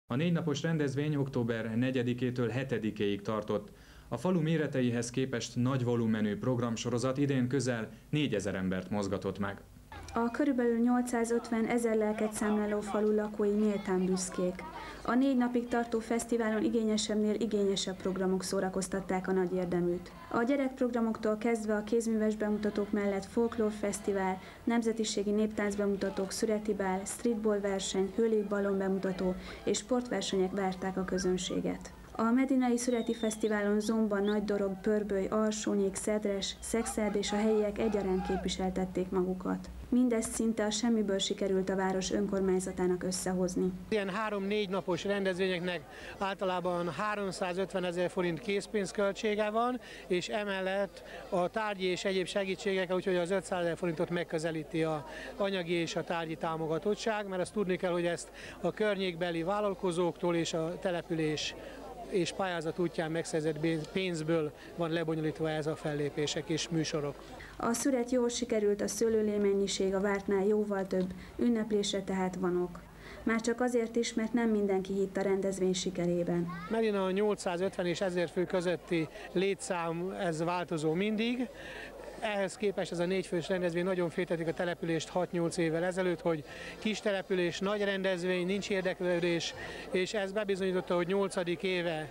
A 4 napos rendezvény október 4-től 7-ig tartott. A falu méreteihez képest nagy volumenű programsorozat idén közel 4000 embert mozgatott meg. A körülbelül 850 000 lelket számláló falu lakói méltán büszkék. A 4 napig tartó fesztiválon igényesebbnél igényesebb programok szórakoztatták a nagy érdeműt. A gyerekprogramoktól kezdve a kézműves bemutatók mellett folklórfesztivál, nemzetiségi néptáncbemutatók, szüretibál, streetball verseny, hőlégballon bemutató és sportversenyek várták a közönséget. A Medinai Szüreti Fesztiválon Zomba, Nagydorog, Pörböly, Alsónyék, Szedres, Szexárd és a helyiek egyaránt képviseltették magukat. Mindezt szinte a semmiből sikerült a város önkormányzatának összehozni. Ilyen 3-4 napos rendezvényeknek általában 350 000 forint készpénzköltsége van, és emellett a tárgyi és egyéb segítségek, úgyhogy az 500 000 forintot megközelíti a anyagi és a tárgyi támogatottság, mert azt tudni kell, hogy ezt a környékbeli vállalkozóktól és a település és pályázat útján megszerzett pénzből van lebonyolítva ez a fellépések és műsorok. A szüret jól sikerült, a szőlőlé mennyiség a vártnál jóval több, ünneplésre tehát van ok. Már csak azért is, mert nem mindenki hitt a rendezvény sikerében. Medina a 850 és 1000 fő közötti létszám, ez változó mindig. Ehhez képest ez a 4 fős rendezvény nagyon féltetik a települést 6-8 évvel ezelőtt, hogy kis település, nagy rendezvény, nincs érdeklődés, és ez bebizonyította, hogy 8. éve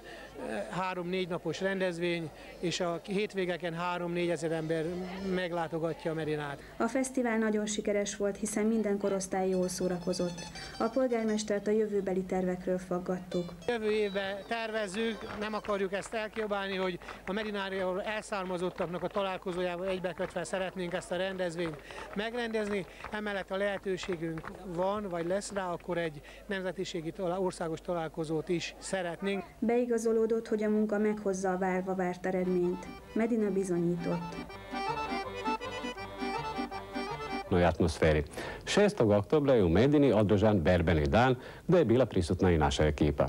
3-4 napos rendezvény, és a hétvégeken 3-4 000 ember meglátogatja a Medinát. A fesztivál nagyon sikeres volt, hiszen minden korosztály jól szórakozott. A polgármestert a jövőbeli tervekről faggattuk. Jövő évben tervezzük, nem akarjuk ezt elkiabálni, hogy a Medináról elszármazottaknak a találkozójával egybekötve szeretnénk ezt a rendezvényt megrendezni. Emellett a lehetőségünk van, vagy lesz rá, akkor egy nemzetiségi országos találkozót is szeretnénk. Beigazolódott, hogy a munka meghozza a várva várt eredményt. Medina bizonyított. Atmosferi. 6. oktobra je u Medini održan berbeni dan gdje je bila prisutna i naša ekipa.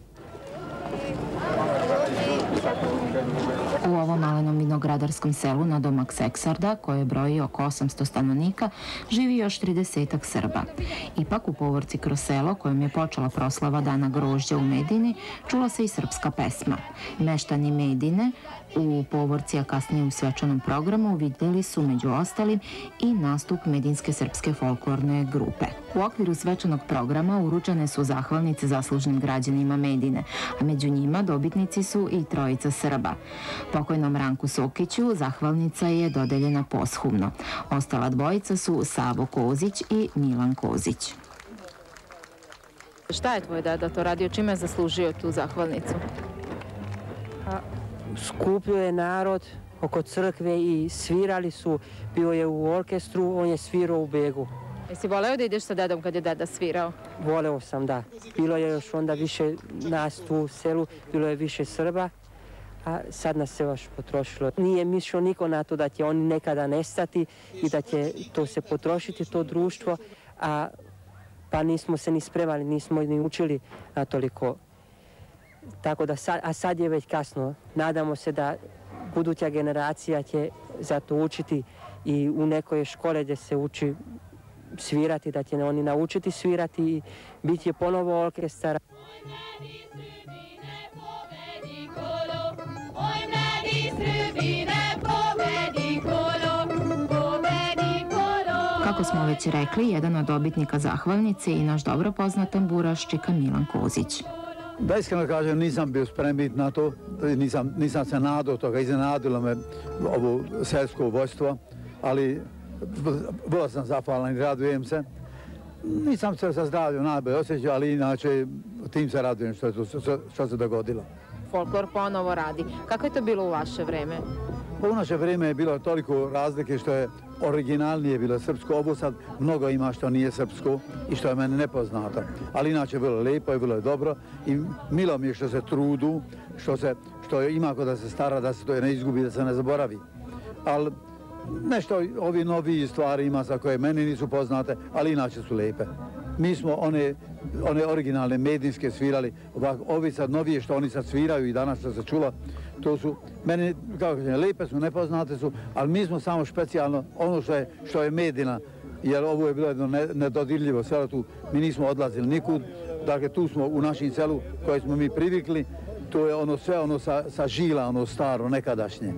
U ovom malenom vinogradarskom selu nadomak Seksarda, koje broji oko 800 stanovnika, živi još 30-ak Srba. Ipak u povorci kroz selo, kojom je počela proslava Dana grožđa u Medini, čula se i srpska pesma. Meštani Medine u povorci, a kasnije u svečanom programu, vidjeli su među ostalim i nastup medinske srpske folklorne grupe. U okviru svečanog programa uručene su zahvalnice zaslužnim građanima Medine, a među njima dobitnici su i trojica Srba. Pokojnom Ranku Sokiću zahvalnica je dodeljena poshumno. Ostala dvojica su Savo Kozić i Milan Kozić. Šta je tvoj deda to radio? Čime je zaslužio tu zahvalnicu? Skupio je narod oko crkve i svirali su. Bio je u orkestru, on je svirao u begu. Jesi voleo da ideš sa dedom kad je deda svirao? Voleo sam, da. Bilo je još onda više nas tu u selu, bilo je više Srba, a sad nas se baš potrošilo. Nije mislio niko na to da će oni nekada nestati i da će to se potrošiti, to društvo, pa nismo se ni spremali, nismo ni učili na toliko. Tako da sad je već kasno. Nadamo se da buduća generacija će za to učiti i u nekoj škole gdje se uči svirati, da će oni naučiti svirati i bit će ponovo orkestar. Kako smo već rekli, jedan od dobitnika zahvalnice i naš dobro poznat tamburaščika Milan Kozić. Da iskreno kažem, nisam bio spreman na to, nisam se nadao toga, iznenadilo me ovo selsko vojstvo, ali vrlo sam zahvalan i radujem se. Nisam se sa zdravljem najbolje osjećao, ali inače tim se radujem što se dogodilo. Folklor ponovo radi. Kako je to bilo u vaše vreme? U naše vrijeme je bilo toliko razlike što je originalnije bilo srpsko, ovo sad mnogo ima što nije srpsko i što je meni nepoznato. Ali inače je bilo lijepo i bilo je dobro i milo mi je što se trudu, što ima ko da se stara, da se to ne izgubi, da se ne zaboravi. Ali nešto ovi noviji stvari ima sa koje meni nisu poznate, ali inače su lijepe. Mi smo one originalne medinske svirali, ovi sad novije što oni sad sviraju i danas što se čulo, to su, meni, kako kažem, lijepe su, nepoznate su, ali mi smo samo specijalno ono što je Medina, jer ovo je bilo jedno nedodirljivo sve tu, mi nismo odlazili nikud, Dakle, tu smo u našem selu koje smo mi privikli, to je ono sve ono sa žila, ono staro, nekadašnje.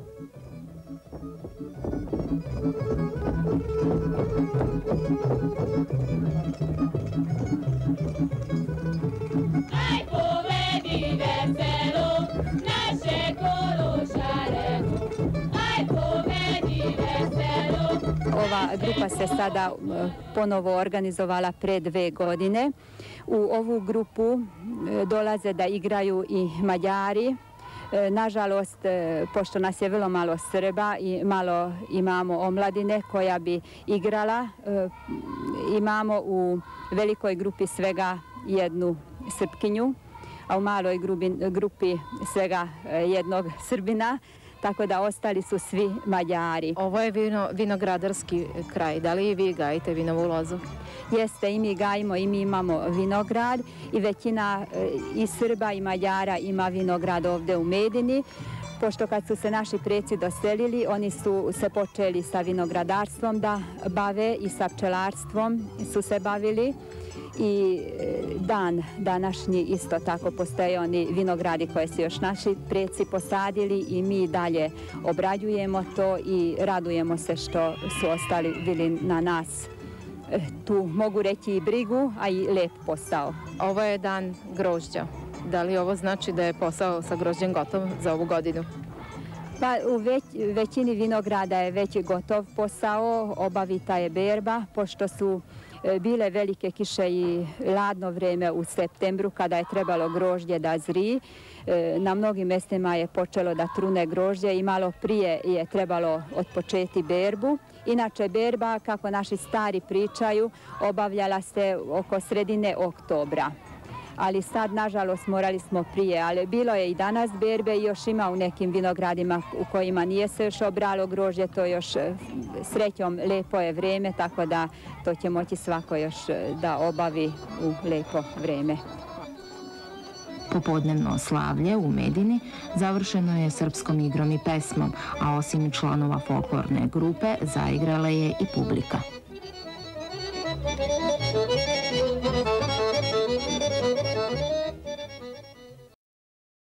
Ova grupa se sada ponovo organizovala pre 2 godine. U ovu grupu dolaze da igraju i Mađari. Nažalost, pošto nas je vrlo malo Srba i malo imamo omladine koja bi igrala, imamo u velikoj grupi svega jednu Srpkinju, a u maloj grupi svega jednog Srbina, tako da ostali su svi Mađari. Ovo je vinogradarski kraj. Da li i vi gajite vinovu lozu? Jeste, i mi gajimo i mi imamo vinograd i većina i Srba i Mađara ima vinograd ovdje u Medini. Pošto kad su se naši preci doselili, oni su se počeli sa vinogradarstvom da bave i sa pčelarstvom su se bavili. I dan današnji isto tako postoje oni vinogradi koje su još naši preci posadili i mi dalje obrađujemo to i radujemo se što su ostali bili na nas. Tu mogu reći i brigu, a i lep posao. Ovo je dan grožđa. Da li ovo znači da je posao sa grožđem gotov za ovu godinu? Pa u većini vinograda je već gotov posao, obavita je berba, pošto su bile velike kiše i ladno vreme u septembru kada je trebalo grožđe da zri. Na mnogim mjestima je počelo da trune grožđe i malo prije je trebalo otpočeti berbu. Inače, berba, kako naši stari pričaju, obavljala se oko sredine oktobra. Ali sad, nažalost, morali smo prije, ali bilo je i danas berbe i još ima u nekim vinogradima u kojima nije se još obralo grožđe, to još srećom lepo je vreme, tako da to će moći svako još da obavi u lepo vreme. Popodnevno slavlje u Medini završeno je srpskom igrom i pesmom, a osim članova folklorne grupe zaigrala je i publika.